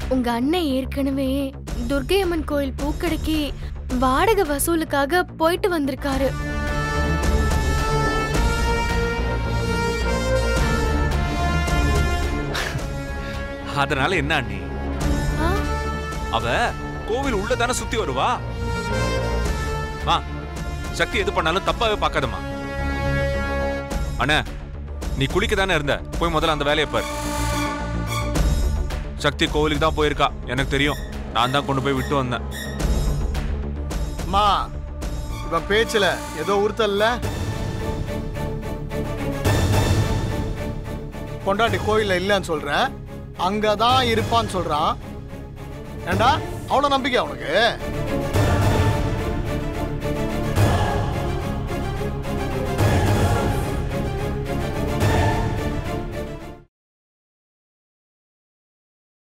உங்க அண்ணன் ஏற்கனவே துர்க்கை அம்மன் கோயில் பூக்கடைக்கு வாடகை வசூலுக்காக போயிட்டு வந்திருக்காரு. அதனால என்ன அண்ணி? அவ கோவில் உள்ளதானே சுத்தி வருவா. சக்தி எது பண்ணாலும் தப்பாவே பார்க்காதம்மா. அண்ணா, நீ குளிக்க தானே இருந்த, போய் முதல்ல அந்த வேலையை பாரு. சக்தி கோவிலுக்கு தான் போயிருக்கா, எனக்கு தெரியும். நான் தான் கொண்டு போய் விட்டு வந்தேன். அம்மா, இவன் பேச்சுல ஏதோ உறுத்தல்ல. பொண்டாட்டி கோயில்ல இல்லன்னு சொல்றேன், அங்கதான் இருப்பான்னு சொல்றான். ஏண்டா அவ்வளவு நம்பிக்கை அவனுக்கு?